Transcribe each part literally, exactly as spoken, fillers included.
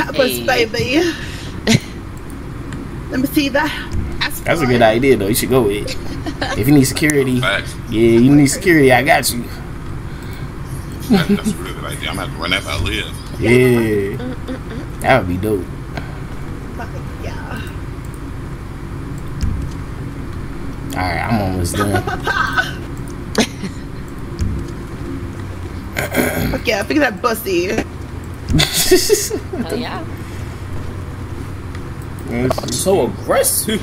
Cat bus, Hey. baby. Let me see that. That's a good idea, though. You should go with it. If you need security, Facts. yeah, you need security. I got you. That, that's a real good idea. I'm gonna have to run that if I live. Yeah, that would be dope. Fucking yeah. All right, I'm almost done. Fuck yeah, figure that bussy. Oh yeah. So aggressive.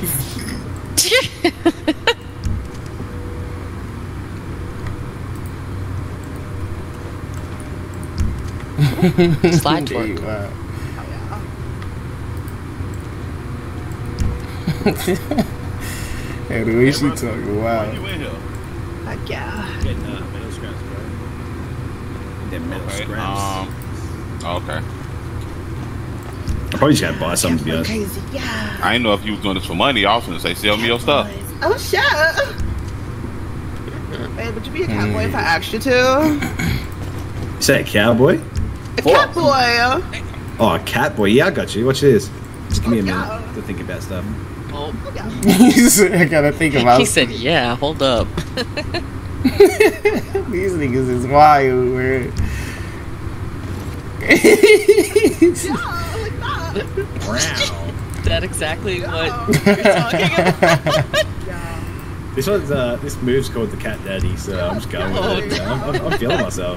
Slide twerk. Wow. Hey, the way she talking, wow. You in here? Fuck yeah. Getting uh, metal scraps, bro. Them metal Okay. scraps. Um. Okay. I probably just gotta buy something to be honest. Crazy, yeah. I didn't know if you was doing this for money. I was gonna say, sell me your stuff. Oh shit. Hey, would you be a cowboy if I asked you to? You say a cowboy? A cowboy. Oh, a cat boy. Yeah, I got you. Watch this. Just give me a Oh, minute yeah. to think about stuff. Oh. He said, I gotta think about He it. said, "Yeah, hold up." These niggas is wild, man. Wow. Is that exactly what you're talking about? This one's uh, this move's called the Cat Daddy, so I'm just going with Oh, it. I'm, I'm, I'm feeling myself.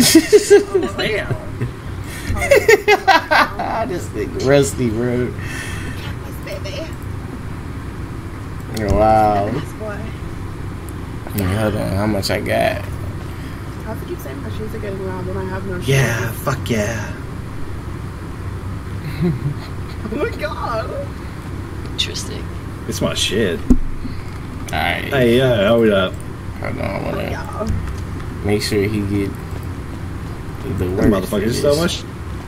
This nigga rusty, bro. Baby. Wow. This boy. Yeah, hold on, how much I got? How could you say my shoes are getting loud when I have no shoes? Yeah, fuck yeah. Oh my god. Interesting. It's my shit. Alright. Hey, yeah, hold up. Hold on, I wanna Yeah. make sure he get the That work. motherfucker is so much.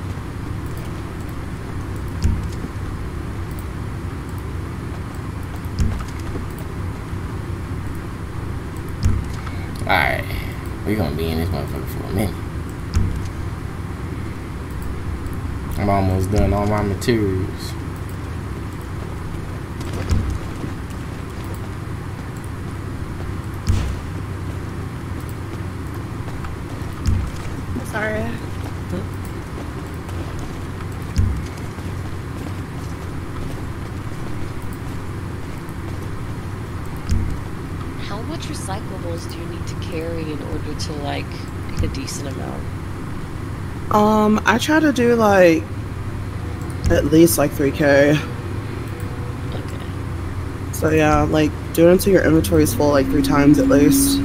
Alright. We gonna be in this motherfucker for a minute. I'm almost done all my materials. Sorry. How much recyclables do you need to carry in order to like pick a decent amount? Um, I try to do like at least like three K. Okay. So yeah, like do it until your inventory is full like three times at least.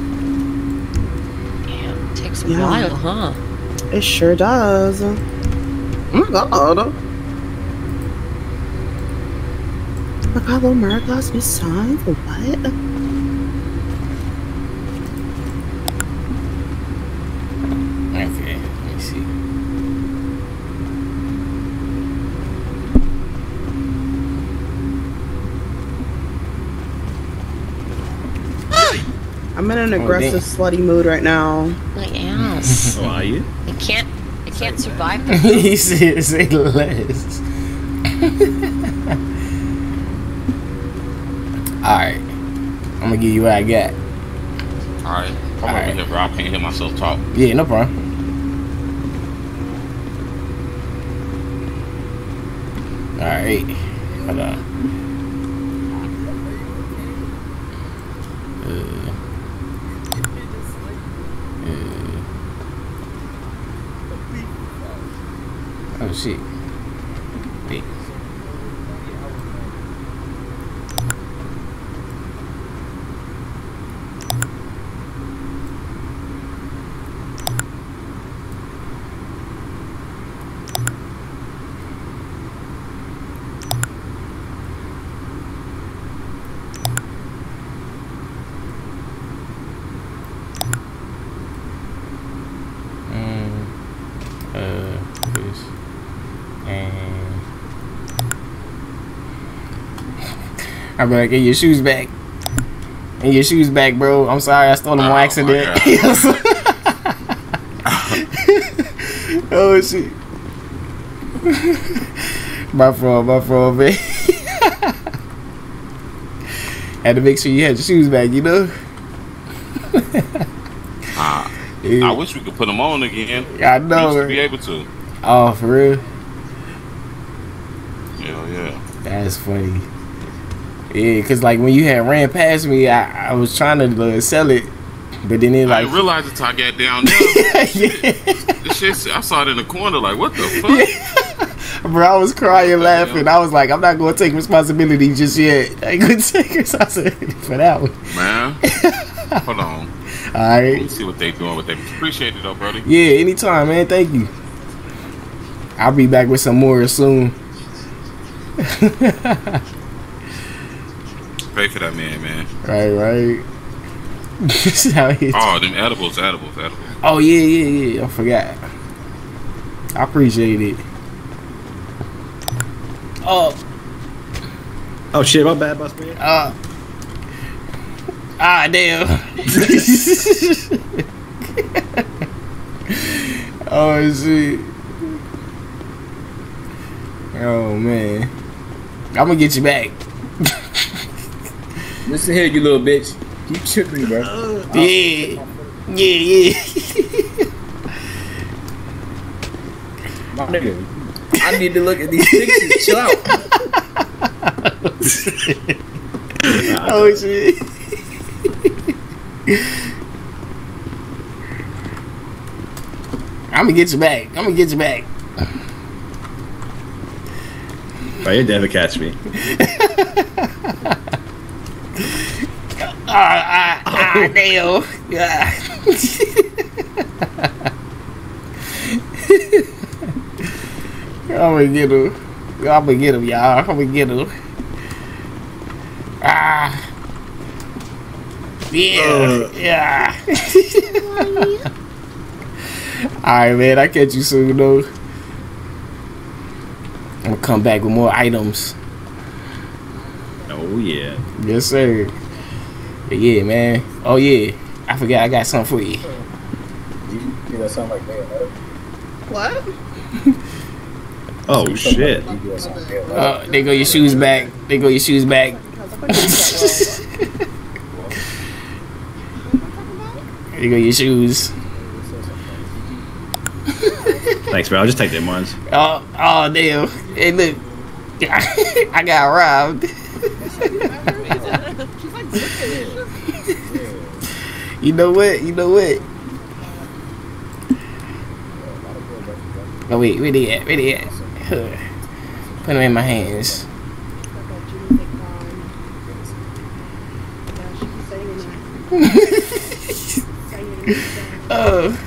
Damn, takes a Yeah. while, huh? It sure does. Oh my god. I got little Mariglass new signs. What? Okay, let me see. I'm in an Oh, aggressive, damn. slutty mood right now. My ass. Oh, are you? I can't. I can't survive the He said, say less. Alright. I'm gonna give you what I got. Alright. Come Alright. over here, bro. I can't hear myself talk. Yeah, no problem. Alright. Hold on. Uh, uh, oh shit. Wait. Mm, uh, this and I'll be like, "Hey, your shoes back. Hey, your shoes back, bro. I'm sorry, I stole them on Oh, my accident." God. Oh shit. My fault, my fault, man. Had to make sure you had your shoes back, you know? Uh, Yeah. I wish we could put them on again. I know, We used to right? be able to. Oh, for real? Yeah, yeah. That's funny. Yeah, because like when you had ran past me, I, I was trying to uh, sell it, but then it I like. didn't realize until I got down there. Yeah. This shit, I saw it in the corner. Like, what the fuck? Bro, I was crying, laughing. I was like, I'm not going to take responsibility just yet. I ain't going to take responsibility for that one. Man, hold on. All Let right. me see what they doing with that. Appreciate it though, brother. Yeah, anytime, man. Thank you. I'll be back with some more soon. Pray for that man, man. Right, right. This is how it- Oh, them edibles, edibles, edibles. Oh, yeah, yeah, yeah. I forgot. I appreciate it. Oh, Oh shit, my bad, boss man. uh. Ah, damn. Oh, shit. Oh, man. I'm gonna get you back. Listen here, you little bitch. You tripping, bro. Yeah. Yeah, yeah. My nigga. I need to look at these pictures. Chill out. Oh, shit. I'm gonna get you back. I'm gonna get you back. Oh, you'll never catch me. Ah, ah, ah, damn. Yeah. I'm gonna get him. I'm gonna get him, y'all. I'm gonna get him. Ah. Yeah. Uh. Yeah. Alright, man. I'll catch you soon, though. I'm gonna come back with more items. Oh yeah. Yes, sir. Yeah, man. Oh, yeah. I forgot I got something for you. You, you got something like that, right? What? Oh shit. You got something like that, right? Uh, they go your shoes back. They go your shoes back. They go your shoes. Thanks, man. I'll just take them ones. Oh, oh, damn. Hey, look. I got robbed. You know what? You know what? Oh, wait. Where they at? Where they at? Huh. Put them in my hands. Oh.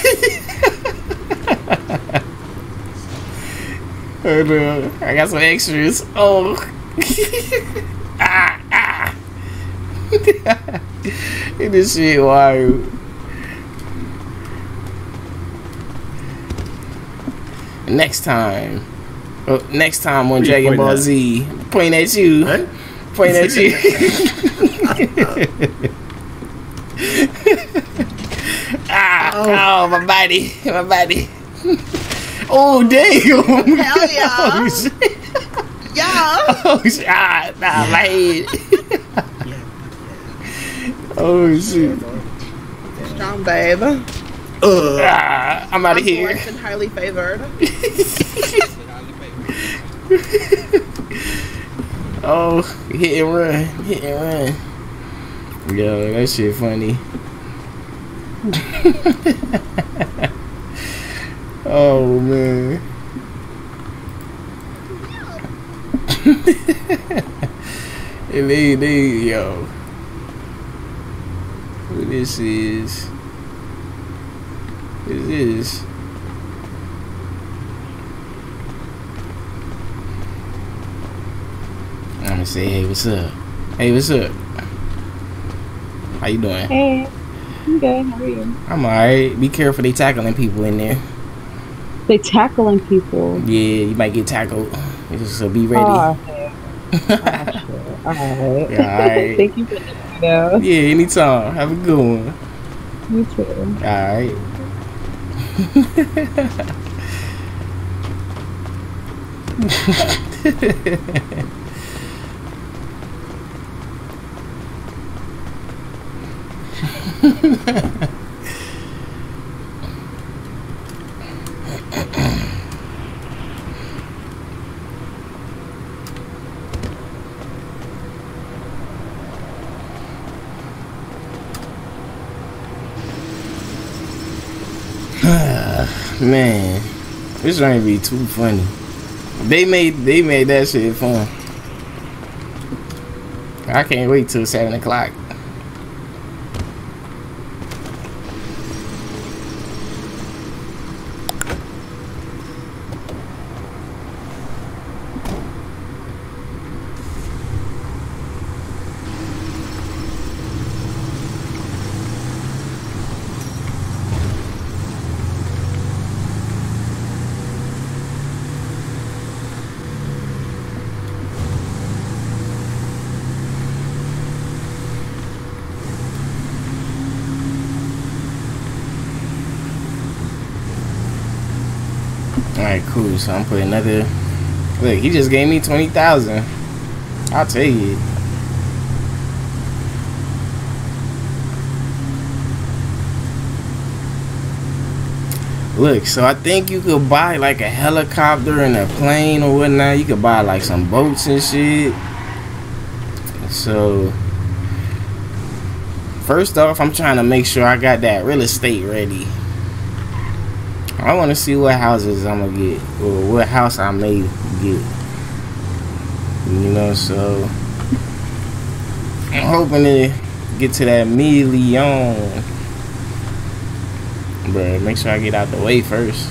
Hold on. I got some extras. Oh. Ah, ah. This shit wild. Next time. Oh, next time on Who you Dragon pointing Ball at? Z. Point at you. Hey? Point at you. Ah, oh. my body. My body. Oh, damn. Hell yeah. Oh, shit. Yeah. Oh, shit. Ah, nah, my head. Oh, shit. Strong babe. Uh, Ah, I'm out of I'm here. blessed and highly favored. Oh, hit and run. Hit and run. Yo, that shit funny. Oh, man. And they, they, yo. Who this is? Who this is? I'm gonna say, hey, what's up? Hey, what's up? How you doing? Hey, I'm good. How are you? I'm alright. Be careful, they tackling people in there. They tackling people. Yeah, you might get tackled. So be ready. Oh, okay. Oh, sure. All right. Yeah, all right. Thank you for letting me know. Yeah, anytime. Have a good one. You too. Alright. Man, this ain't be too funny. They made they made that shit fun. I can't wait till seven o'clock. Alright, cool. So I'm putting another. Look, he just gave me twenty thousand. I'll tell you. Look, so I think you could buy like a helicopter and a plane or whatnot. You could buy like some boats and shit. So first off, I'm trying to make sure I got that real estate ready. I want to see what houses I'm gonna get, or what house I may get. You know, so I'm hoping to get to that million. But make sure I get out the way first.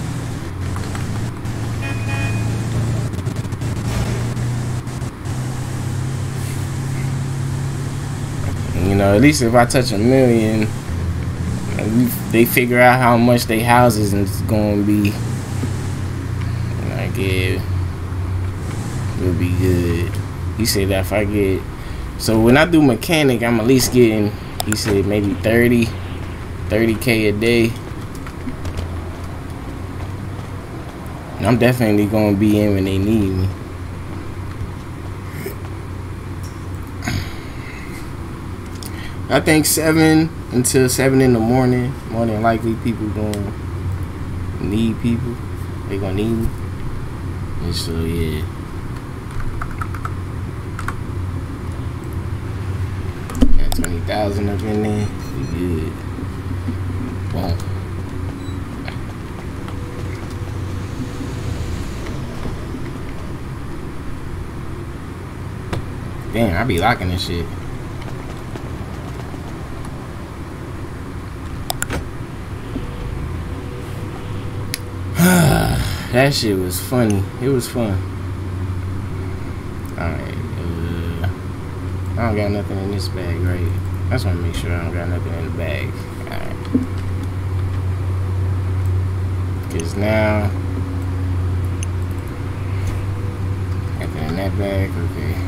You know, at least if I touch a million, they figure out how much they houses is going to be. Like, yeah, it'll be good. He said that if I get, so when I do mechanic, I'm at least getting, he said maybe thirty K a day. And I'm definitely going to be in when they need me. I think seven until seven in the morning. More than likely, people gonna need people. They gonna need me. And so yeah. Got twenty thousand up in there. We good. Boom. Damn, I be locking this shit. That shit was funny. It was fun. Alright. Uh, I don't got nothing in this bag, right? I just want to make sure I don't got nothing in the bag. Alright. Because now, nothing in that bag. Okay.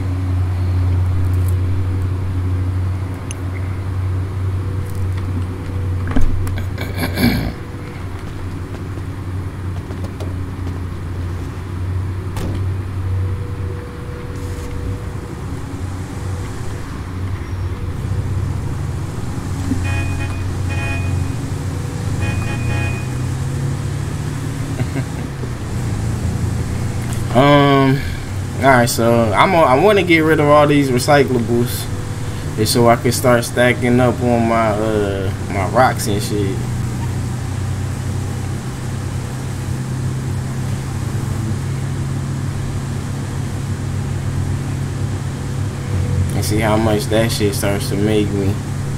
Um, alright, so I'm on, I want to get rid of all these recyclables, and so I can start stacking up on my uh my rocks and shit. And see how much that shit starts to make me.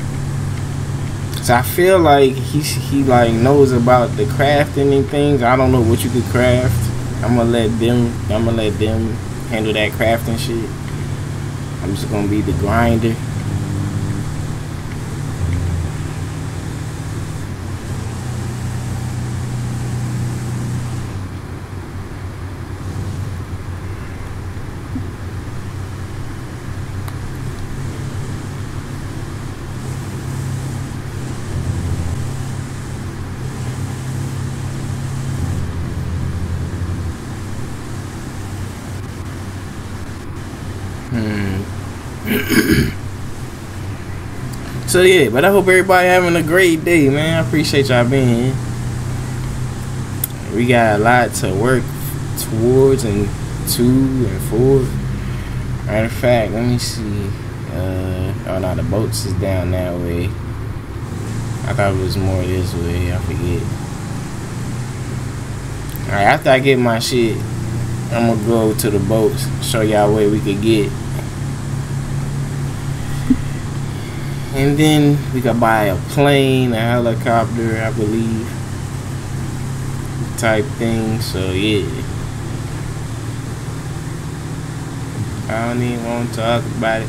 So I feel like he he like knows about the crafting and things. I don't know what you could craft. I'm gonna let them. I'm gonna let them handle that crafting shit. I'm just gonna be the grinder. So yeah, but I hope everybody having a great day, man. I appreciate y'all being here. We got a lot to work towards and to and for. Matter of fact, let me see. Uh, oh no, the boats is down that way. I thought it was more this way. I forget. Alright, after I get my shit, I'm gonna go to the boats, show y'all where we could get. And then we could buy a plane, a helicopter, I believe. Type thing, so yeah. I don't even want to talk about it.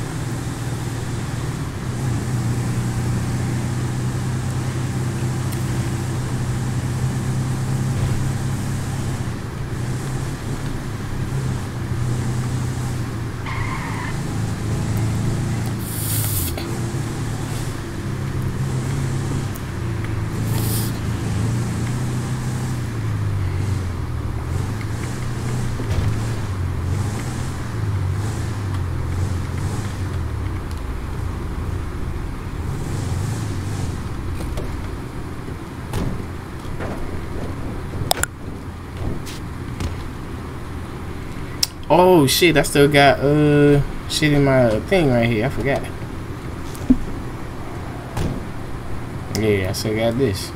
Oh shit, I still got uh shit in my thing right here. I forgot. Yeah, I still got this.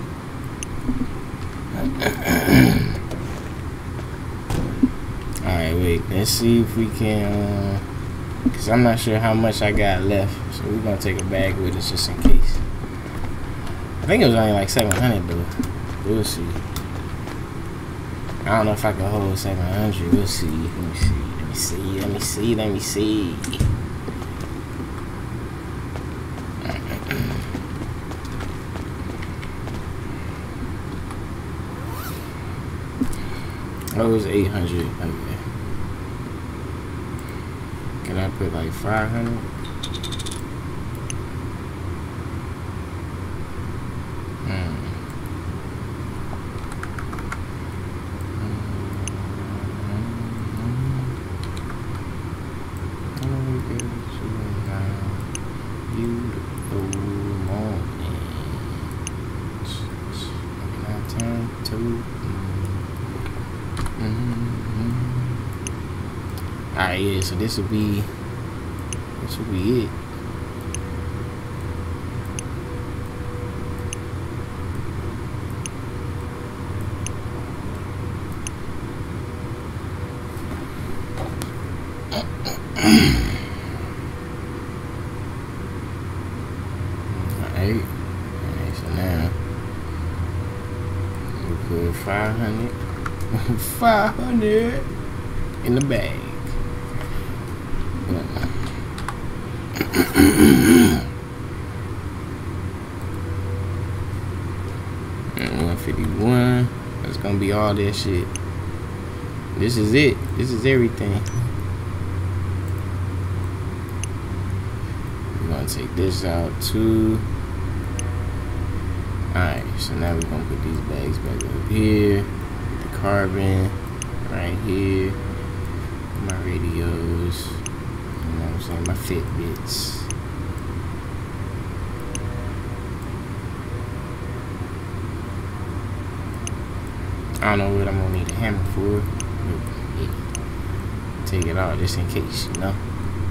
Alright, wait, let's see if we can uh, cause I'm not sure how much I got left. So we're gonna take a bag with us just in case. I think it was only like seven hundred though. We'll see. I don't know if I can hold seven hundred. We'll see. Let me see. Let me see. Let me see. Let me see. Oh, it was eight hundred. Okay. Can I put like five hundred? Alright, yeah, so this will be this will be it. Alright. Alright, so now we put five hundred five hundred in the bag. one fifty-one. That's gonna be all that shit. This is it. This is everything. We're gonna take this out too. Alright, so now we're gonna put these bags back up here. Put the carbon right here. My radios. You know what I'm saying? My Fitbits. I don't know what I'm gonna need a hammer for. But yeah. Take it out just in case, you know.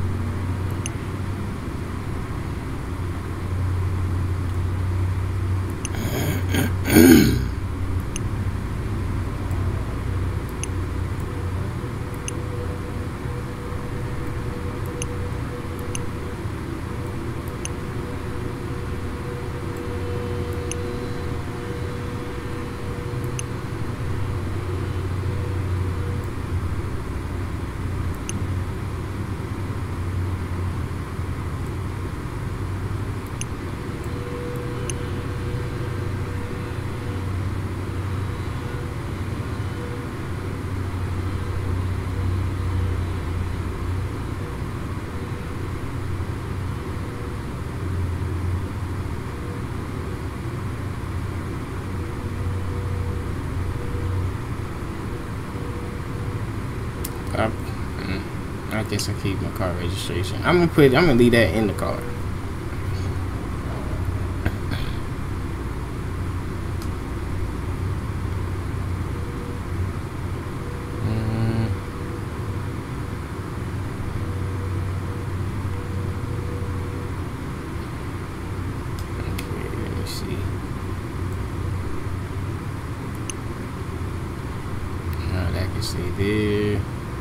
I, I guess I keep my car registration. I'm gonna put. I'm gonna leave that in the car. that can stay there.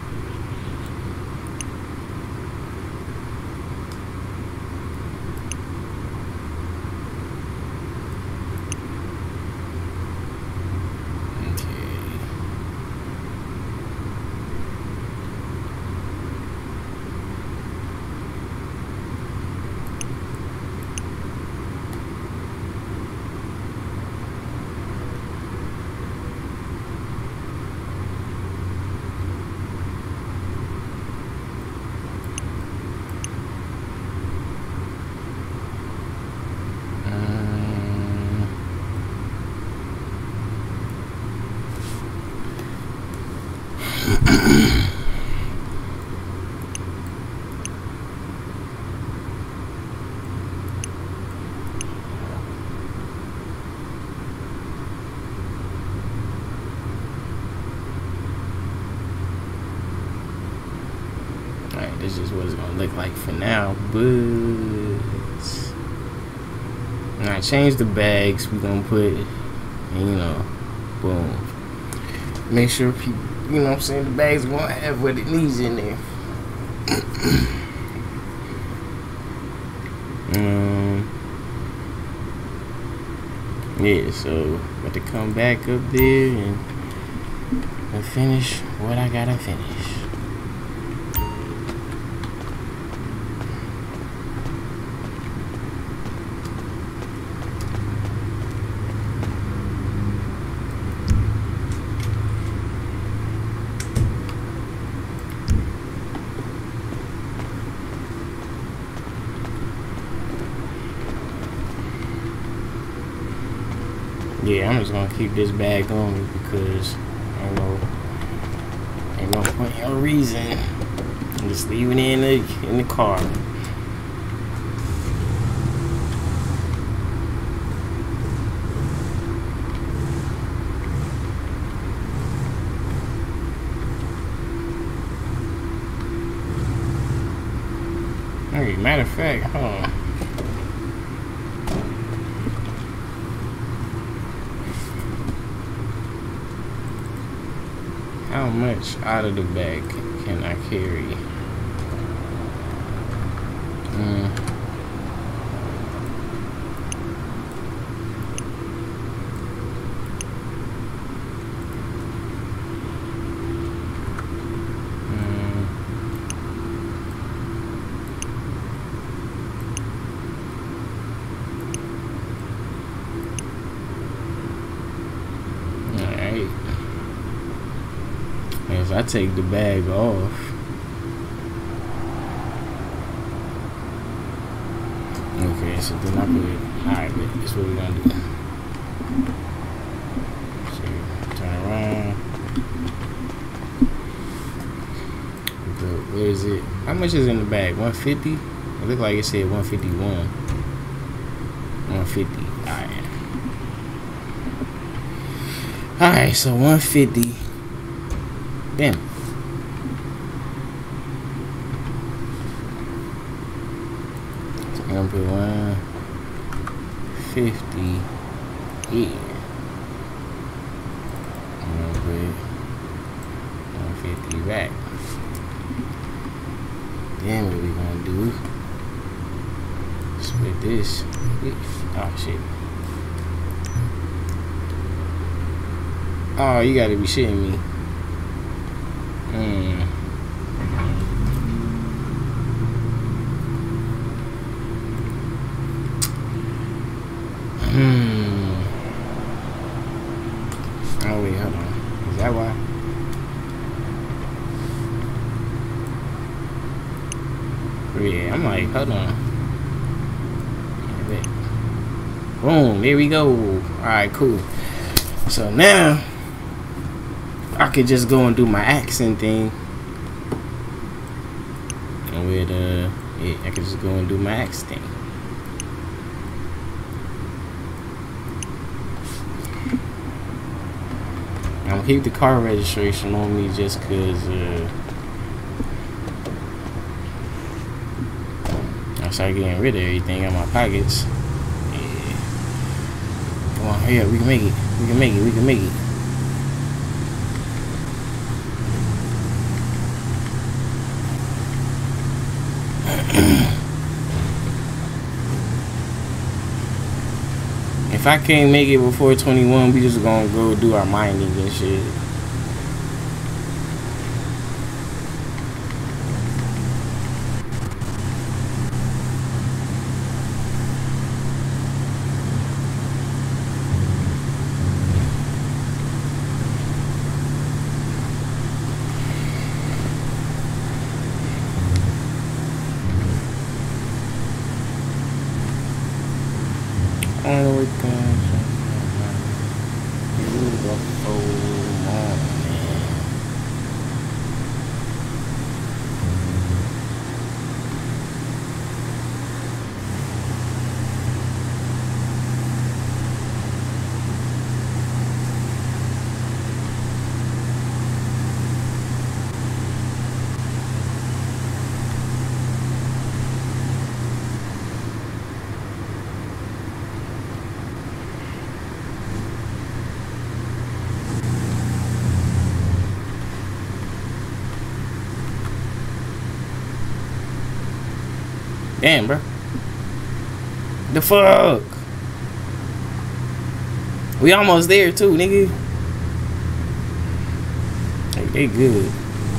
This is what it's gonna look like for now, but when I change the bags, we're gonna put, you know, boom. Make sure people, you know what I'm saying, the bags are gonna have what it needs in there. um, yeah, so got to come back up there and, and finish what I gotta finish. Yeah, I'm just gonna keep this bag on me because ain't no, ain't no point, no reason. I'm just leaving it in the in the car. Hey, matter of fact, huh? How much out of the bag can I carry? Mm. Mm. All right. If I take the bag off, okay, so then I put, alright, that's what we're gonna do. So, turn around. But where is it? How much is in the bag? one fifty? It looked like it said one fifty-one. one fifty, alright. Alright, so one fifty. Damn. So I'm gonna put one fifty here. I'm gonna put one fifty back. Then what we gonna do? Split this. Oh shit. Oh, you gotta be shitting me. Hmm. Hmm. Oh wait, hold on. Is that why? Yeah, I'm like, hold on. Wait. Boom, there we go. Alright, cool. So now I could just go and do my accent thing. And with uh yeah, I could just go and do my accent thing. I'm gonna keep the car registration on me just cause uh I start getting rid of everything in my pockets. Yeah. Come on, hurry up, we can make it. We can make it, we can make it. If I can't make it before twenty-one, we just gonna go do our mining and shit. On the weekend, you the whole morning. Damn, bro. The fuck? We almost there too, nigga. Hey, they good.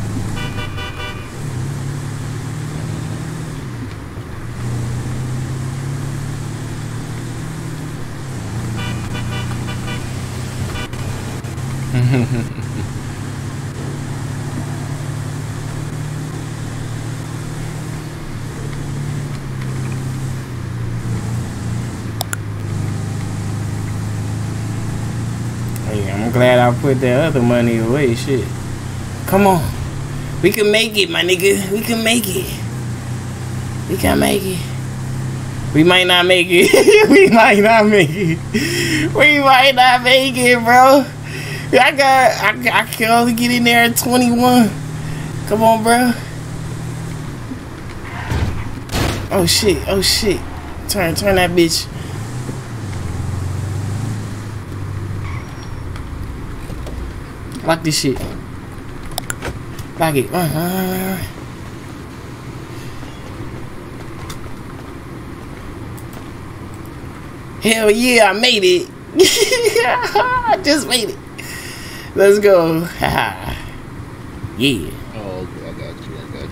I'm glad I put that other money away. Shit. Come on. We can make it, my nigga. We can make it. We can make it. We might not make it. We might not make it. We might not make it, bro. I got. I, I can only get in there at twenty-one. Come on, bro. Oh shit. Oh shit. Turn. Turn that bitch. Lock this shit. Lock it. Uh, uh, Hell yeah, I made it. I just made it. Let's go. Yeah. Oh, okay, I got you, I got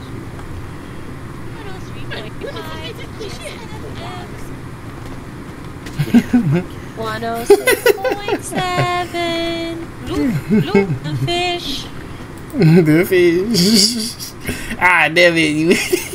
you. one oh six point seven. Loop, loop the fish. The fish. Ah, damn it. You.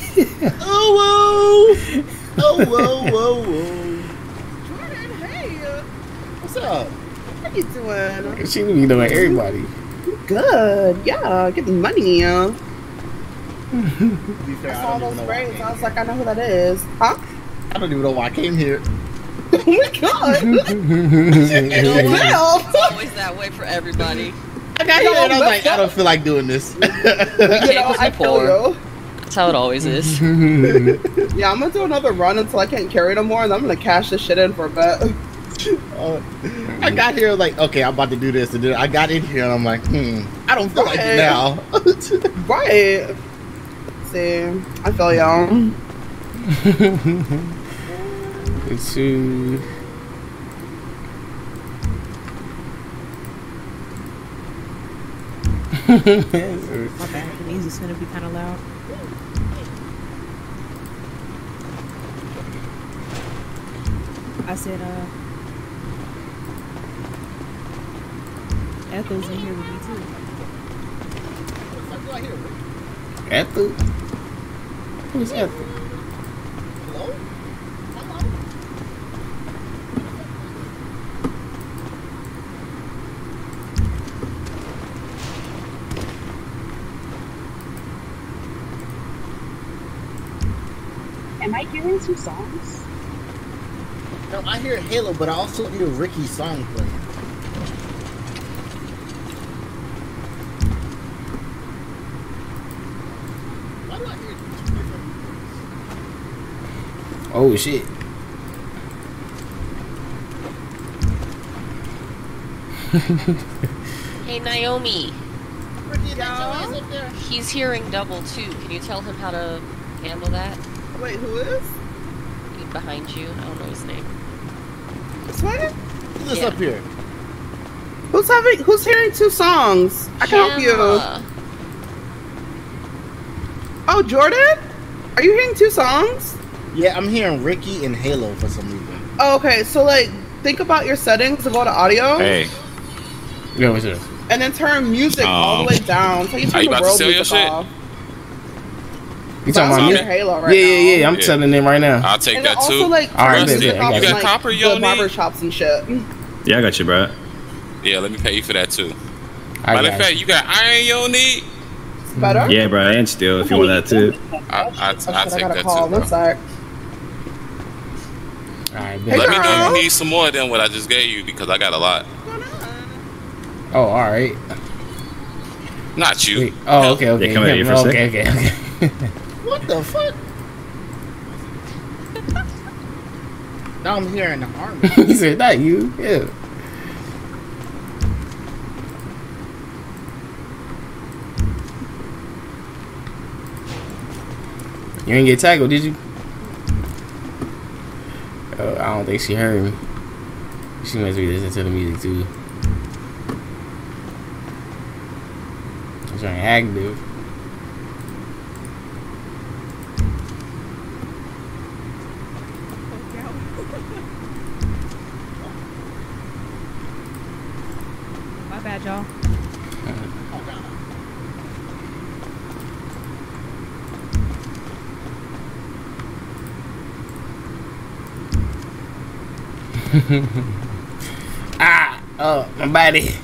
Oh, whoa. Oh, whoa, whoa, whoa. Jordan, hey. Uh, what's up? How you doing? She be knowing everybody. Good. Yeah, getting money. Yeah. To be fair, I I saw don't those even know why I braids. came I was here. like, I know who that is. Huh? I don't even know why I came here. Oh my god. You know what? Wow. It's always that way for everybody. I got here and I was like, I don't feel like doing this. You know, I feel you. That's how it always is. Yeah, I'm gonna do another run until I can't carry no more, and I'm gonna cash this shit in for a bit. Uh, I got here like, okay, I'm about to do this, and then I got in here and I'm like, hmm, I don't feel like it now. Right. See, I feel y'all. It's you. My bad. The music's gonna be kind of loud. I said, uh, Ethel's in here with me too. What do I hear? Ethel? Who's Ethel? Hello? Hello? Am I hearing some songs? No, I hear Halo, but I also hear Ricky's song playing. Why do I hear two different Oh shit. Hey, Naomi. Ricky, is that your ass up there? He's hearing double too. Can you tell him how to handle that? Wait, who is? Behind you. I don't know his name. This way? Who's this Yeah. up here? Who's having? Who's hearing two songs? I can help you. Gemma. Oh, Jordan? Are you hearing two songs? Yeah, I'm hearing Ricky and Halo for some reason. Oh, okay, so like, think about your settings to go to audio, Hey, Yeah, what's this? and then turn music all Um, the way down. So you are turn you the about to world sell your music shit? off. You So talking I'm about on me? Halo right Yeah, yeah, yeah. now. I'm telling them right now. I'll take And that then too. also like All right, turn bet, music bet. I off got in, you. like, Copper, you the don't barber need? shops and shit. Yeah, I got you, bro. Yeah, let me pay you for that too. I Matter got of fact, you. you got iron you don't need? Better? Yeah, bro, and still, if you want that too. I, I, Oh, I'll shit, I take gotta that call. too, bro. One sec. All right, Hey, bet. Let me know girl. you need some more than what I just gave you because I got a lot. Oh, all right. Not you. Wait. Oh, okay, okay. Yeah, come here Yeah, for a okay, okay, okay. What the fuck? Now I'm hearing the army. He said, not you. Yeah. You didn't get tackled, did you? Oh, I don't think she heard me. She must be listening to the music too. I'm trying to active. My bad, y'all. Ah! Oh, my body.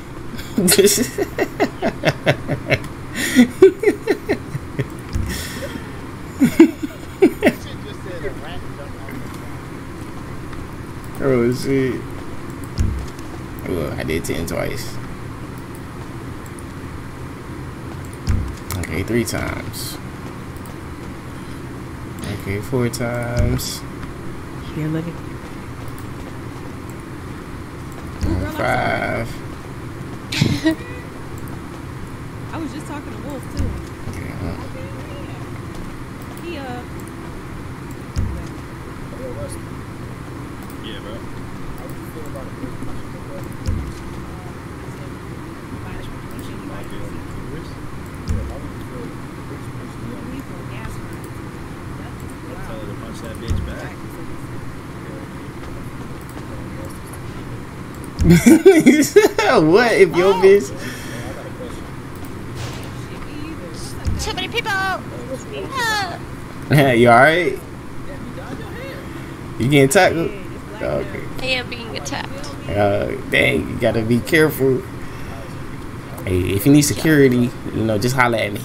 Oh shit. Oh, I did ten twice. Okay, three times. Okay, four times. Here, look at Five. I was just talking to Wolf too. Okay, huh. He uh Yeah, bro. Tell her to punch that bitch back. What if your bitch? Too many people. Ah. You alright? You getting tackled? Okay. I am being attacked. Uh, dang, you gotta be careful. Hey, if you need security, you know, just holler at me.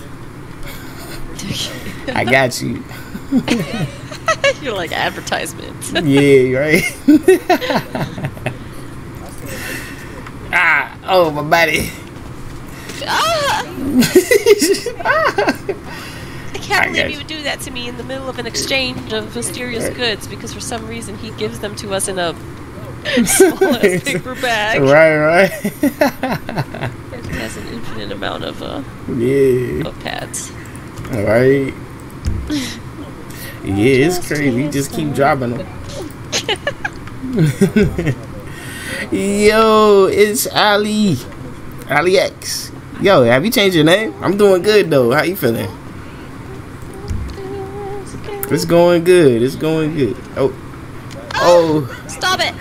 I got you. You're like advertisements. Yeah, right. Ah, oh my body. Ah! I can't I believe got you would do that to me in the middle of an exchange of mysterious goods because for some reason he gives them to us in a small ass paper bag. Right, right. He has an infinite amount of uh, Yeah. notepads. Right. Yeah, it's crazy. You just keep dropping them. Yo, it's Ali. Ali X. Yo, have you changed your name? I'm doing good though. How you feeling? It's going good. It's going good. Oh. Oh. Stop it!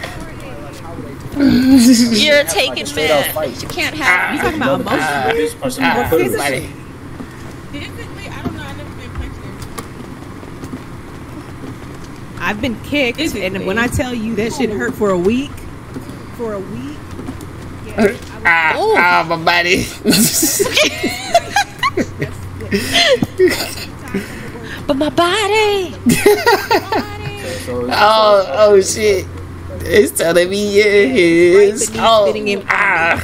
You're a taken man. You can't have you talking about emotion. Ah, ah, buddy. Physically, I don't know. I've never been punched there. I've been kicked, and when I tell you that shit hurt for a week, for a week, yeah, Ah, Ooh. ah, my body. But my body! Oh, oh shit. It's telling me yes. Oh, ah.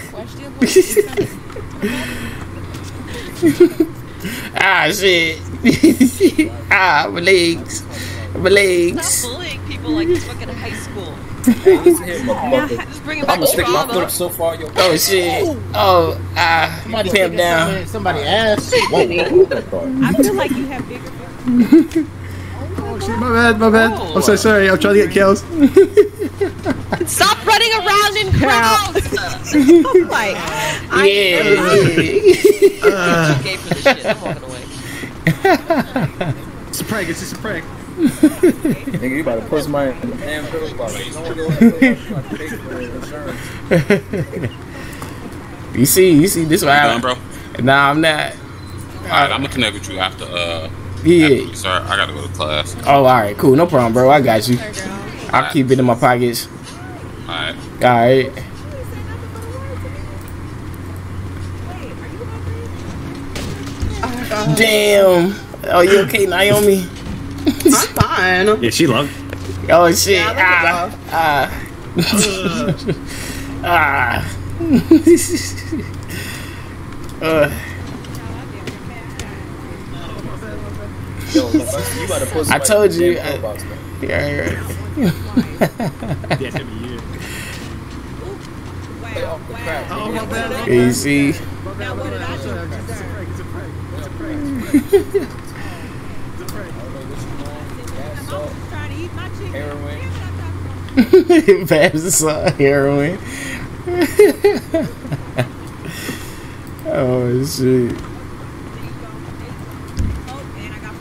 Ah, shit. Ah, my legs. My legs. Stop bullying people like it's fucking high school. Just bring it back I'm gonna to stick my foot drama. up so far, yo. Oh shit. Oh, ah. Somebody Pimp sticking down. something in somebody's ass. Whoa, whoa, whoa, that part. I feel like you have bigger. Oh shit, my bad, my bad. Oh. I'm so sorry. I'm trying to get kills. Stop running around in crowds! I'm like, I Yeah. I'm too gay for this shit. I'm walking away. It's a prank. It's just a prank. Nigga, you about to push my damn pillow box. No one goes to pay for insurance. You see, you see, this You why done, bro? Nah, I'm not. Alright, I'm gonna connect with you after. Uh, Yeah. after we start. I gotta go to class. Oh, all right, cool, no problem, bro. I got you. I'll Alright. keep it in my pockets. All right. All right. Damn. Oh, you okay, Naomi? I'm fine. Yeah, she loved. Oh shit. Yeah, ah. Ah. ah. uh. Yo, look, you about to push I my told you. damn I, pillow box, man. yeah, right. Yeah, it's gonna be you. Hey, off the crack. Oh my bad. Yeah, you see. Now what did I do? It's a prank. It's a prank. It's a prank. It's a prank. Gas, salt, Trying to eat my chicken. heroin. Babs saw heroin. Oh shit. Oh, and I got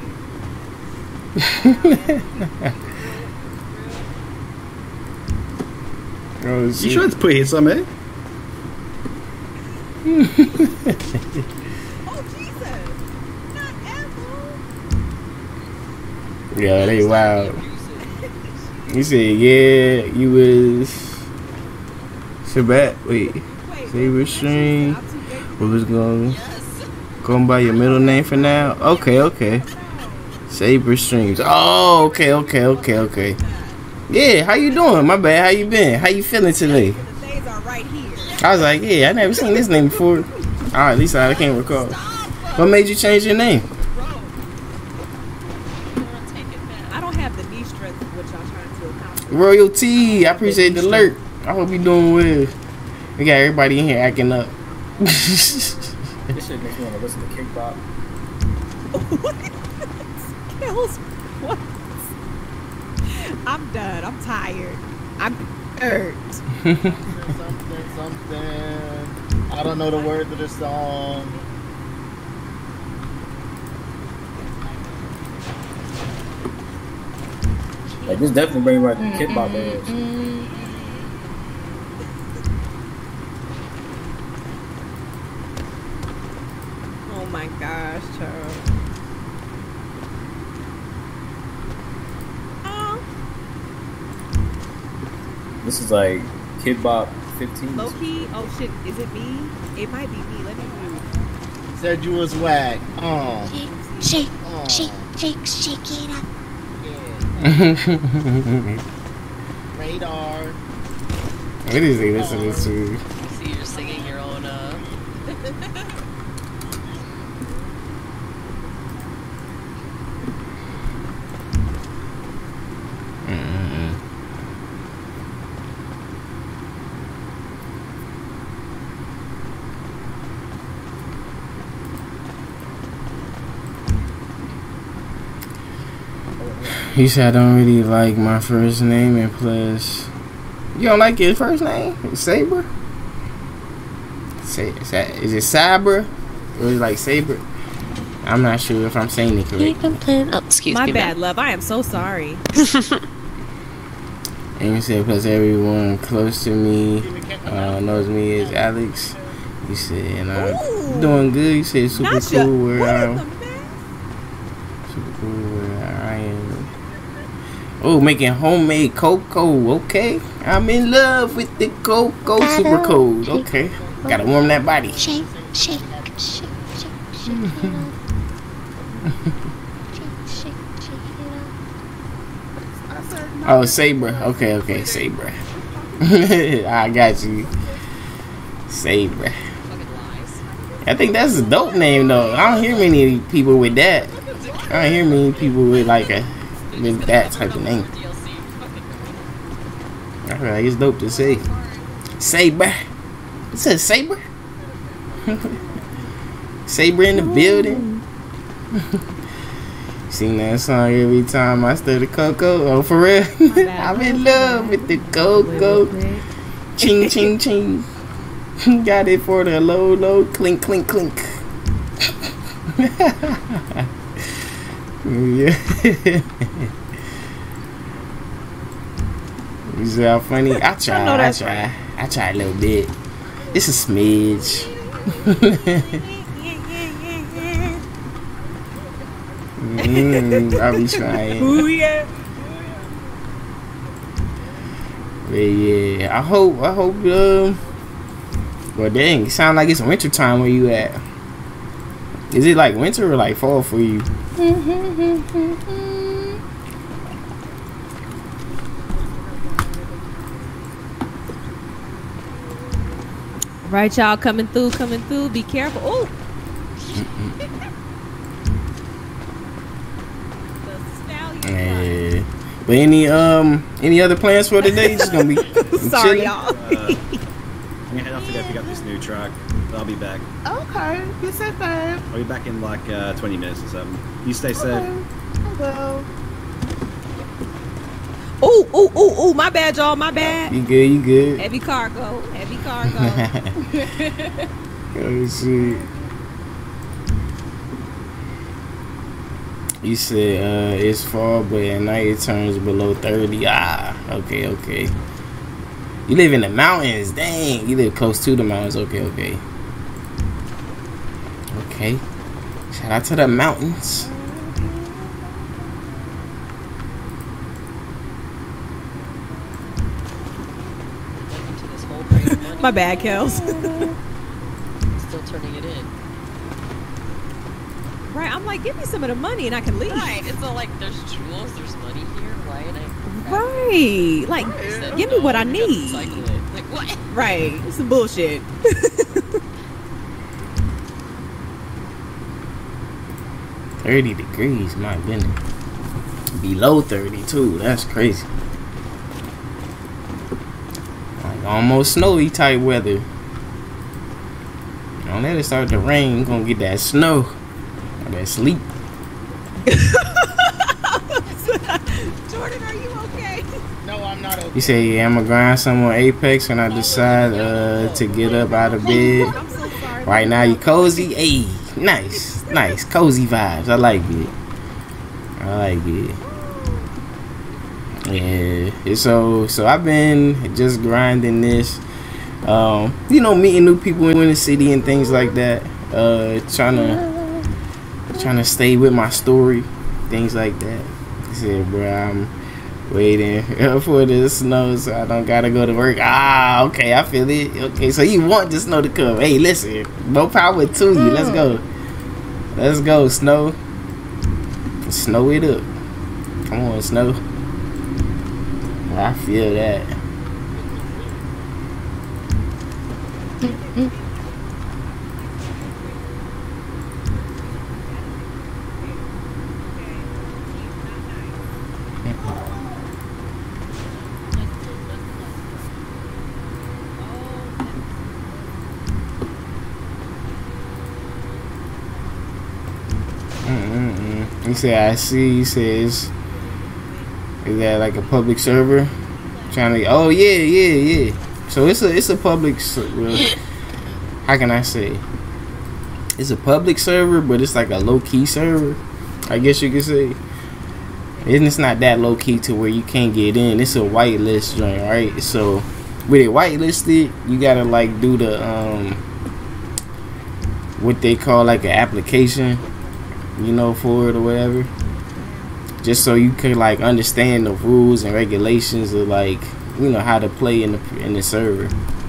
folded. Oh You shit. tried to put hits on me. Oh, Jesus. Not apple. Yeah, they wild. You said, yeah, you was Shabbat. Wait, favorite string. What was going going by your middle name for now? Okay, okay. Saber Streams. Oh, okay, okay, okay, okay. Yeah, how you doing? My bad. How you been? How you feeling today? The things are right here. I was like, yeah, I never seen this name before. All right, at least I can't recall. What made you change your name? I don't have the knee strength of what y'all trying to accomplish. Royalty. I appreciate the alert. I hope you doing well. We got everybody in here acting up. This shit makes me want to listen to Kickbop. Kills. What? I'm done. I'm tired. I'm hurt. something, something. I don't know the words of the song. Like, this definitely brings back the Kickbop days. Oh my gosh, Charles. Oh, This is like Kid Bop fifteen. low key. Oh shit, is it me? It might be me. Let me move. Said you was whack. Oh. Shake, Oh. shake, shake, shake it up. Radar. What is he listening to? See, you're singing your own, uh... Mm-hmm. He said I don't really like my first name, and plus, you don't like your first name? Saber? Say, is, that, is it Saber? Or is it like Saber? I'm not sure if I'm saying it correct. Oh, excuse My me, bad, ma'am. love. I am so sorry. And you said, plus everyone close to me uh, knows me as Alex. You said, and I'm Ooh. doing good. You said, super Not cool your- where what I'm. in the mess? Super cool where I am. Oh, making homemade cocoa. Okay. I'm in love with the cocoa. Super cold. Okay. Gotta warm that body. Shake, shake, shake, shake, shake it up. Shake, shake, shake it up. Oh, Saber. Okay, okay. Saber. I got you. Saber. Fucking lies. I think that's a dope name though. I don't hear many people with that. I don't hear many people with like a with that type of name. I feel like it's dope to say. Saber. It says Saber. Saber in the building. Sing that song every time I stir the cocoa. Oh, for real? I'm in love with the cocoa. Ching, ching, ching. Got it for the low, low. Clink, clink, clink. Yeah. You see how funny? I try, I, I try. I try a little bit. It's a smidge. mm, I'll be trying. Ooh, yeah. But yeah, I hope, I hope, um, well, dang, it sound like it's winter time where you at. Is it like winter or like fall for you? Right, y'all, coming through, coming through. Be careful. Oh. Yeah. But any um any other plans for today? Just gonna be sorry, chilling? y'all. Uh, I'm gonna head off to go pick up this new truck. I'll be back. Okay, you said that. I'll be back in like uh, twenty minutes or something. You stay safe. Okay. Well, Ooh, ooh, ooh, ooh. My bad, y'all. My bad. You good? You good? Heavy cargo. Heavy cargo. Oh shit. You said uh, it's fall, but at night it turns below thirty. Ah, okay, okay. You live in the mountains, dang. You live close to the mountains. Okay, okay. Okay. Shout out to the mountains. Into this whole brain of money. My bad, Kels. Still turning it in. Right, I'm like, give me some of the money and I can leave. Right. It's all like there's jewels, there's money here. Why ain't I? Right. Like, Said, give me no, what I we need. gotta cycle it. Like what? Right. It's some bullshit. thirty degrees, my goodness. Below thirty too. That's crazy. Like almost snowy type weather. Don't let it start to rain. You're gonna get that snow. Or that sleep. Jordan, are you okay? No, I'm not okay. You say, yeah, I'm gonna grind some on Apex when I decide uh, to get up out of bed. I'm so sorry. Right now, you cozy. Hey, nice, nice, cozy vibes. I like it. I like it. Yeah. So, so I've been just grinding this. Um, you know, meeting new people in the city and things like that. Uh, trying to, trying to stay with my story, things like that. I said, bro, I'm waiting for the snow so I don't gotta go to work. Ah, okay, I feel it. Okay, so you want the snow to come. Hey, listen, more power to you. Let's go. Let's go, snow. Snow it up. Come on, snow. I feel that. Mm-mm-mm. You say I see. You say it's, is that like a public server? Trying to. Oh yeah, yeah, yeah. So it's a it's a public. Well, how can I say? It's a public server, but it's like a low key server. I guess you could say. And it's not that low key to where you can't get in. It's a whitelist joint, right? So with it whitelisted, you gotta like do the um what they call like an application, you know, for it or whatever. Just so you can like understand the rules and regulations of like, you know, how to play in the in the server.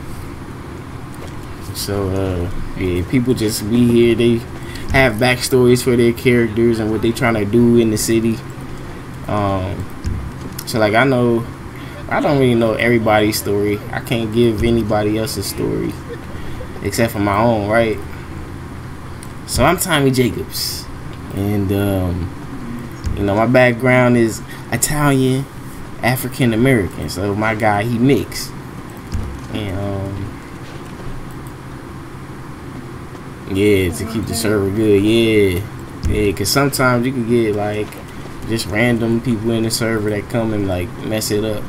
So uh yeah, people just be here, they have backstories for their characters and what they trying to do in the city. Um so like I know I don't really know everybody's story. I can't give anybody else's story except for my own, right? So I'm Tommy Jacobs, and um you know, my background is Italian, African American. So my guy, he mixed. And um yeah, to keep the server good, yeah. Yeah, cause sometimes you can get like just random people in the server that come and like mess it up.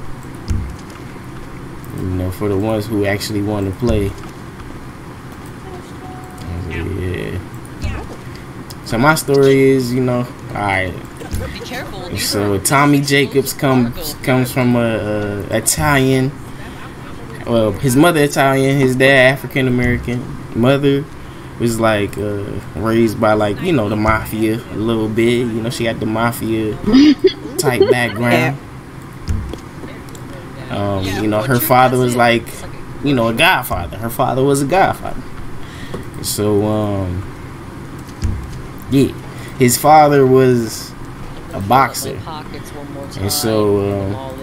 You know, for the ones who actually want to play. Yeah. So my story is, you know, alright. Be careful. So Tommy Jacobs comes comes from a, a Italian. Well, his mother Italian, his dad African American. Mother was like uh, raised by like, you know, the mafia a little bit. You know, she got the mafia type background. Um, you know, her father was like, you know, a godfather. Her father was a godfather. So, um, yeah, his father was a boxer, and so, um,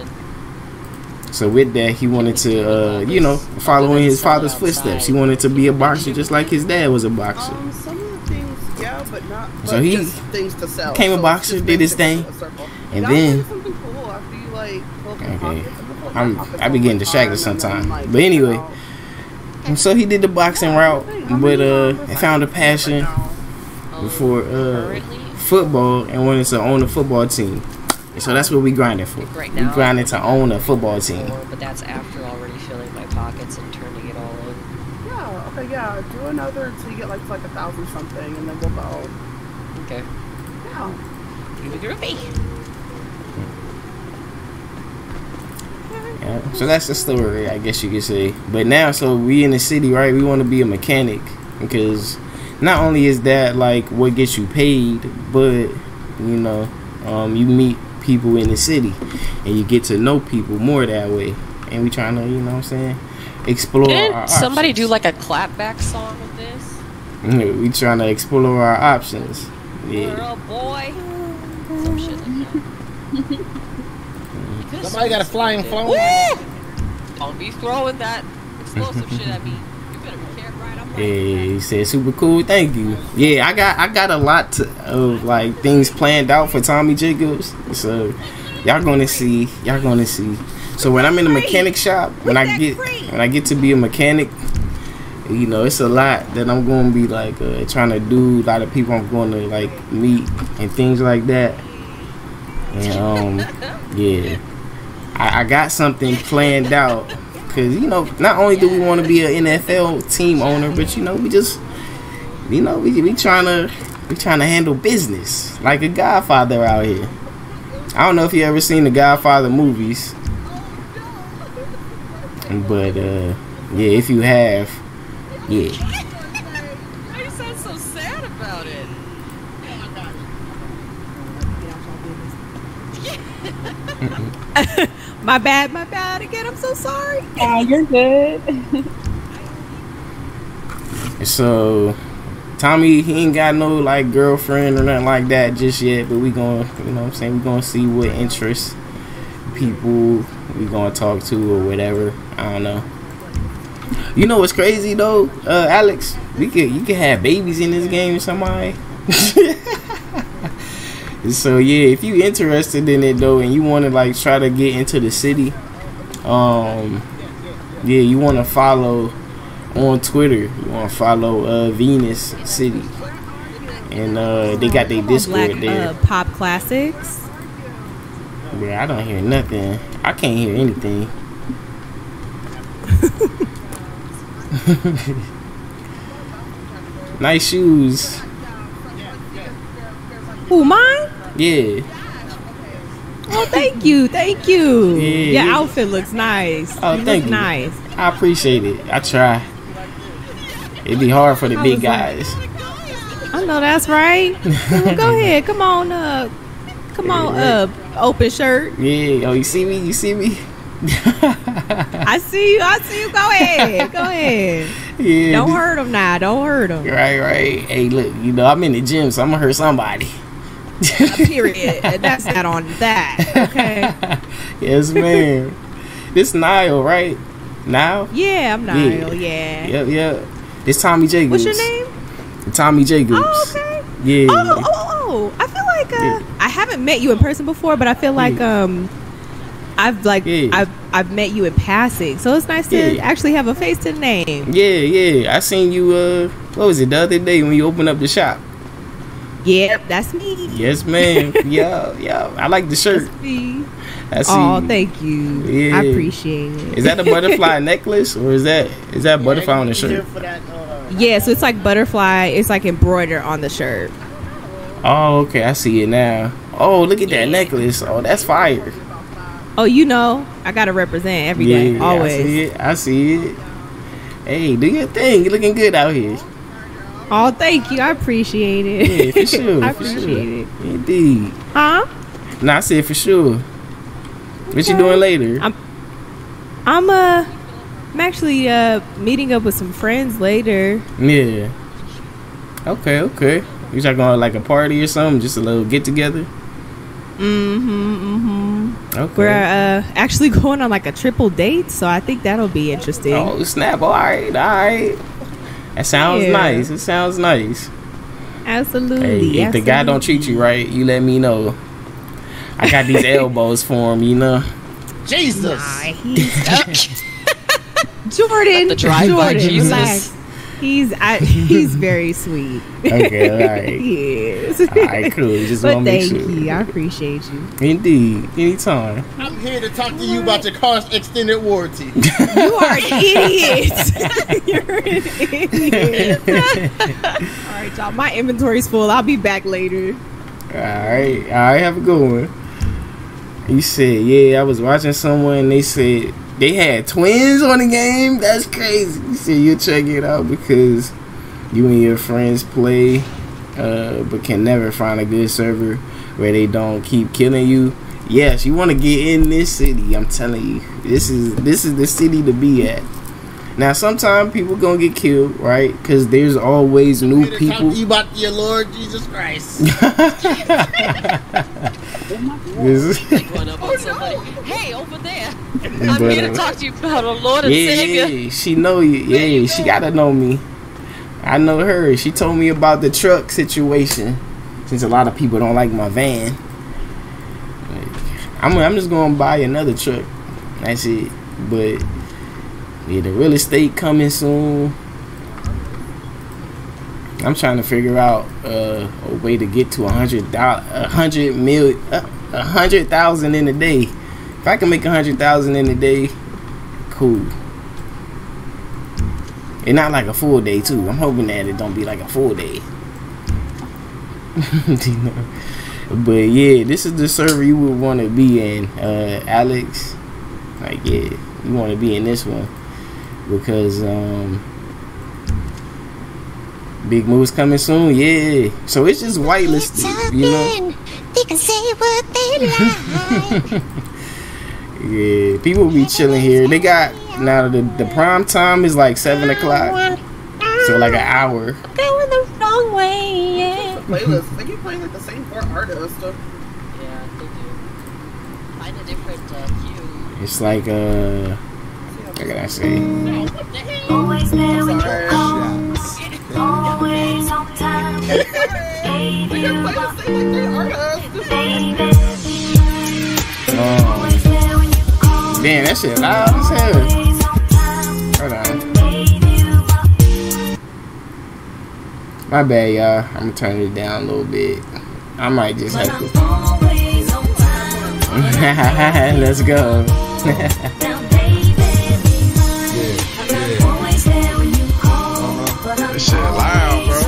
so with that, he wanted to, uh, you know, follow in his father's footsteps. He wanted to be a boxer, just like his dad was a boxer. Um, some of the things, yeah, but not. But So he just things to sell. became a So boxer, just did his things thing, to circle. and Y'all then. did something cool after you, like, pulled the Okay, pockets and pulled the I'm pockets I be all getting the distracted time, and then, sometimes. like, But anyway, you know, and so he did the boxing route, but uh, he found a passion for uh football and wanted to own a football team. And so that's what we grinding for. Right We now, grinding to own a football team. Or, but that's after already filling my pockets and turning it all in. yeah, okay, yeah. Do another till you get like to like a thousand something, and then we'll go. Okay. Yeah. Groovy groovy. Yeah, so that's the story, I guess you could say. But now, so we in the city, right? We want to be a mechanic because not only is that like what gets you paid, but you know, um, you meet people in the city and you get to know people more that way. And we trying to, you know what I'm saying, explore Didn't our somebody options. do like a clapback song of this? Yeah, we trying to explore our options. Yeah. Girl, boy. Some shit like that. Somebody got a flying phone. Don't be throwing that explosive shit at me. You better be careful, right? I'm Yeah, he said super cool. Thank you. Yeah, I got I got a lot to, of like things planned out for Tommy Jacobs. So y'all gonna see. Y'all gonna see. So when I'm in the mechanic shop, when I get when I get to be a mechanic, you know, it's a lot that I'm gonna be like uh, trying to do. A lot of people I'm going to like meet and things like that. And um, yeah, I, I got something planned out. Cause you know, not only do we want to be an N F L team owner, but you know, we just, you know, we we trying to we trying to handle business like a Godfather out here. I don't know if you ever seen the Godfather movies, but uh, yeah, if you have, yeah. Why you sound so sad about it? My bad, my bad again. I'm so sorry. Oh, you're good. So Tommy, he ain't got no like girlfriend or nothing like that just yet, but we gonna, you know what I'm saying, we gonna see what interests people we gonna talk to or whatever. I don't know. You know what's crazy though, uh, Alex? We could you could have babies in this game with somebody. So yeah, if you interested in it though, and you want to like try to get into the city, um, yeah, you want to follow on Twitter. You want to follow uh, Venus City, and uh, they got their Discord Black, there. uh, pop classics. Yeah, I don't hear nothing. I can't hear anything. Nice shoes. Who, mine? Yeah. Oh, thank you, thank you. Yeah. Your outfit looks nice. Oh, you thank look you. Nice. I appreciate it. I try. It'd be hard for the I big was like- guys. I know that's right. Well, go ahead, come on up. Come on up. Open shirt. Yeah. Oh, you see me? You see me? I see you. I see you. Go ahead. Go ahead. Yeah. Don't hurt him now. Don't hurt him. Right, right. Hey, look, you know, I'm in the gym, so I'm gonna hurt somebody. Period. That's not on that. Okay. Yes, ma'am. This Niall, right? Niall? Yeah, I'm Niall. Yeah. Yep, yep. It's Tommy Jacobs. What's your name? Tommy Jacobs. Oh, okay. Yeah. Oh, oh, oh, oh. I feel like uh, Yeah. I haven't met you in person before, but I feel like Yeah. um, I've like Yeah. I've I've met you in passing, so it's nice to Yeah. actually have a face to the name. Yeah, yeah. I seen you. Uh, what was it the other day when you opened up the shop? Yep, that's me. Yes, ma'am. Yeah, yeah. I like the shirt. That's me. I see. Oh, thank you. Yeah. I appreciate it. Is that a butterfly necklace or is that is that butterfly on the shirt? For that, uh, Yeah, so it's like butterfly. It's like embroidered on the shirt. Oh, okay. I see it now. Oh, look at that necklace. Oh, that's fire. Oh, you know, I gotta represent every day, Yeah, always. I see it. I see it. Hey, do your thing. You're looking good out here. Oh, thank you. I appreciate it. Yeah, for sure. I for appreciate sure. it. Indeed. Huh? Nah, I said for sure. What you doing later? I'm, I'm uh, I'm actually uh meeting up with some friends later. Yeah. Okay, okay. You just going to like a party or something? Just a little get together? Mm-hmm. Mm-hmm. Okay. We're uh actually going on like a triple date, so I think that'll be interesting. Oh snap! All right, all right. That sounds Yeah. nice. It sounds nice. Absolutely. Hey, if the guy don't treat you right, you let me know. I got these elbows for him, you know. Jesus. Nah, he's Jordan. The drive-by Jordan, Jesus. relax. He's I, he's very sweet. Okay, all right. He is. All right, cool. Just But want to make thank sure. you. I appreciate you. Indeed, anytime. I'm here to talk to you about your car's extended warranty. You are an idiot. You're an idiot. All right, y'all. My inventory's full. I'll be back later. All right, all right. Have a good one. You said, yeah. I was watching someone. They said they had twins on the game. That's crazy. You said you'll check it out because you and your friends play, uh, but can never find a good server where they don't keep killing you. Yes, you want to get in this city. I'm telling you, this is this is the city to be at. Now, sometimes people gonna get killed, right? Because there's always new Here to people. talk to you about your Lord Jesus Christ. This- Going up on somebody. Hey, over there. I'm But, here to uh, talk to you about our Lord and yeah, Savior. yeah, she know you. Yeah, she gotta know me. I know her. She told me about the truck situation. Since a lot of people don't like my van, I'm I'm just gonna buy another truck. That's it. But yeah, the real estate coming soon. I'm trying to figure out uh, a way to get to a hundred dollar, a hundred mil, a hundred thousand in a day. If I can make a hundred thousand in a day, cool. And not like a full day too. I'm hoping that it don't be like a full day. You know? But yeah, this is the server you would want to be in, uh, Alex. Like yeah, you want to be in this one because um, big moves coming soon. Yeah, so it's just whitelisted, you know. They can say what they like. Yeah, people be chilling here. They got now the the prime time is like seven o'clock, so like an hour. Going the wrong way, yeah. Playlist. They keep playing like the same four artists. Yeah, they do. Find a different uh, cue. It's like uh, what can I say? Always there when you call. Always on time. Baby, you want baby. Um, damn, that shit loud as hell. Hold on. My bad, y'all. I'm gonna turn it down a little bit. I might just have to. Let's go. This shit loud, bro.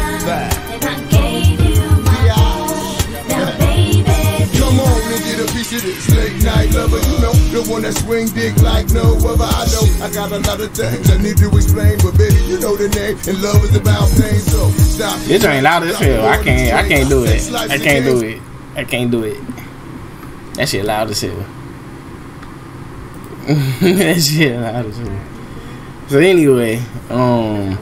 Come on and get a piece of this late night lover, you know, the one that swing dick like no other. I know I got a lot of things I need to explain, but baby, you know the name, and love is about pain, so stop. This ain't loud as hell. I can't. I can't do it. I can't do it. I can't do it. That shit loud as hell. That shit loud as hell. So anyway, um,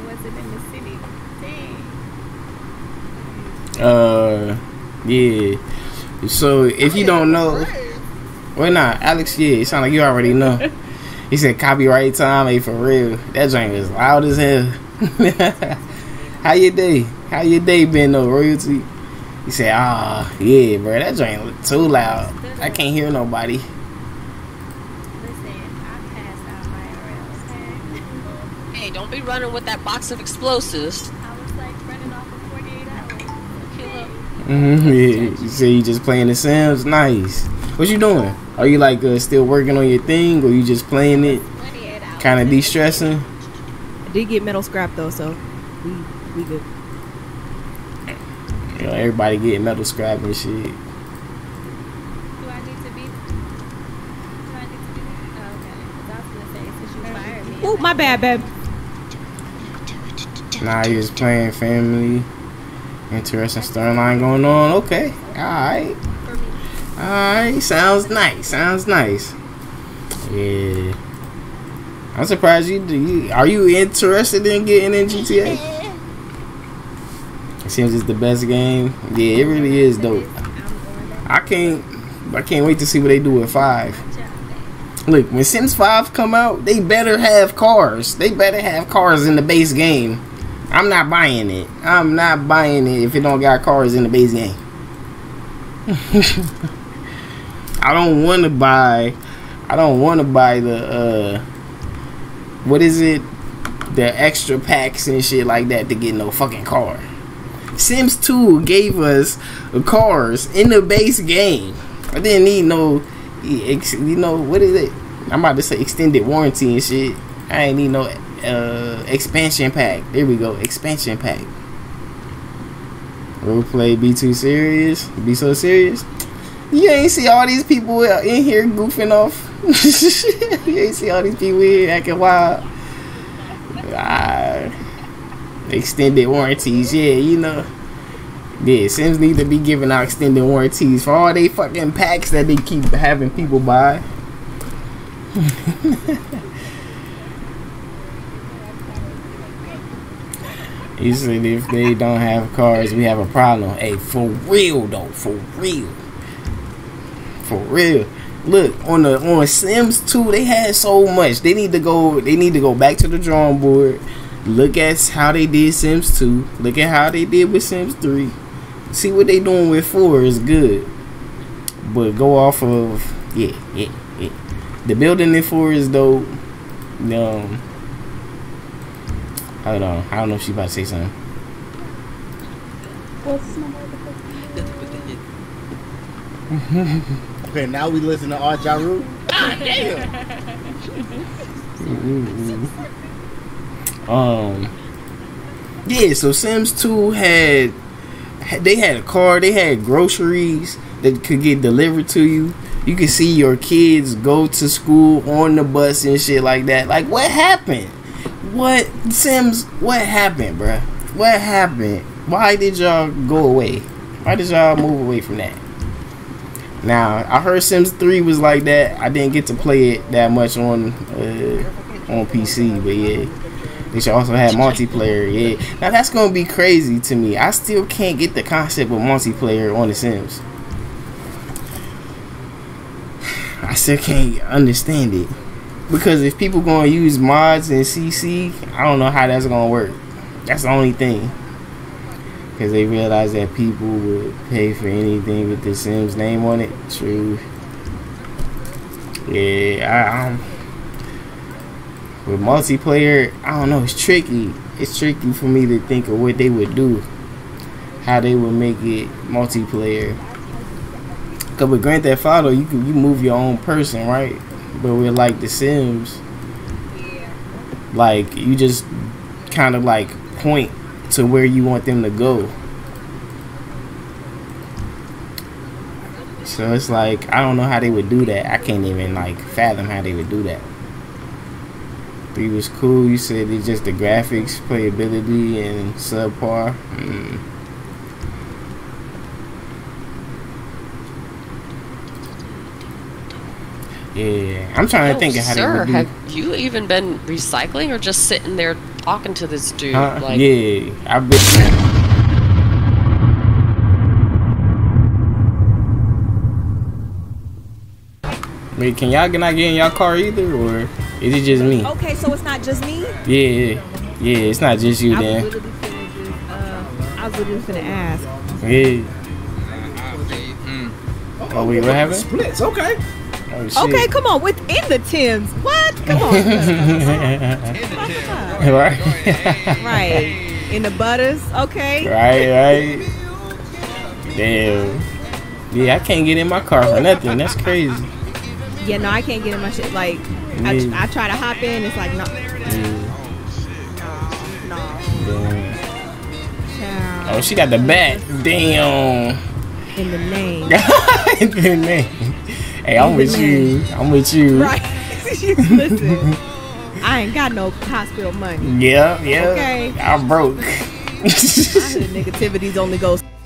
uh, yeah. So if you don't know, well, nah, Alex, yeah, it sound like you already know. He said copyright time, hey, for real. That joint is loud as hell. How your day? How your day been though, royalty? He said, ah, yeah, bro, that joint too loud. I can't hear nobody. Hey, don't be running with that box of explosives. I was like running off for forty-eight hours. Okay, look. Mm-hmm. Yeah. You say you just playing The Sims? Nice. What you doing? Are you like uh, still working on your thing, or you just playing it, kind of de-stressing? I did get metal scrap though, so we we good. You know, everybody getting metal scrap and shit. Do I need to be? Do I need to be? Oh, okay. 'Cause I was gonna say since you fired me. Ooh, my bad, babe. Nah, you just playing family. Interesting storyline going on. Okay. Alright. Alright. Sounds nice. Sounds nice. Yeah. I'm surprised you do. You, are you interested in getting in G T A? It seems it's the best game. Yeah, it really is dope. I can't I can't wait to see what they do with five. Look, when Sims five come out, they better have cars. They better have cars in the base game. I'm not buying it. I'm not buying it if it don't got cars in the base game. I don't want to buy. I don't want to buy the. Uh, what is it? The extra packs and shit like that to get no fucking car. Sims two gave us cars in the base game. I didn't need no. You know what is it? I'm about to say extended warranty and shit. I ain't need no. Uh, expansion pack. There we go. Expansion pack. Roleplay be too serious? Be so serious? You ain't see all these people in here goofing off. You ain't see all these people here acting wild. Ah, extended warranties. Yeah, you know. Yeah, Sims need to be giving out extended warranties for all they fucking packs that they keep having people buy. He said if they don't have cars, we have a problem. Hey, for real though, for real, for real. Look, on the on Sims two, they had so much. They need to go. They need to go back to the drawing board. Look at how they did Sims two. Look at how they did with Sims three. See what they doing with four is good. But go off of yeah, yeah, yeah. The building in four is dope. Um. Hold on. I don't know if she about to say something. Okay, now we listen to Art Jaru. Ah, damn. um. Yeah. So Sims two had. They had a car. They had groceries that could get delivered to you. You could see your kids go to school on the bus and shit like that. Like, what happened? What Sims? What happened, bruh? What happened? Why did y'all go away? Why did y'all move away from that? Now I heard Sims three was like that. I didn't get to play it that much on uh, on P C, but yeah, they should also have multiplayer. Yeah, now that's gonna be crazy to me. I still can't get the concept of multiplayer on the Sims. I still can't understand it. Because if people gonna use mods and C C, I don't know how that's gonna work. That's the only thing. Because they realize that people would pay for anything with the Sims name on it. True. Yeah, I, um, with multiplayer, I don't know. It's tricky. It's tricky for me to think of what they would do, how they would make it multiplayer. Because with Grand Theft Auto, you can you move your own person, right? But with like the Sims, like you just kind of like point to where you want them to go. So it's like I don't know how they would do that. I can't even like fathom how they would do that. Three was cool. You said it's just the graphics, playability, and subpar. Mm. Yeah, I'm trying to think of how sir, they would do. have you even been recycling or just sitting there talking to this dude? Uh, like, yeah, I've been. Wait, can y'all not get in y'all car either, or is it just me? Okay, so it's not just me? Yeah, yeah, it's not just you I then. was literally finna just, uh, I was literally finna ask. Yeah. Oh wait, what happened? Splits, okay. Oh, shit. Okay, come on, within the Tims. What? Come on. Right. Right. In the butters, okay. Right, right. Damn. Yeah, I can't get in my car for nothing. That's crazy. Yeah, no, I can't get in my shit. Like, I, Yeah. I try to hop in. It's like, no. Oh, she got the bat. Damn. In the name. In the name. Hey, I'm In with the you. name. I'm with you. Right. Listen, I ain't got no hospital money. Yeah, yeah. Okay. I'm broke. My hood negativities only goes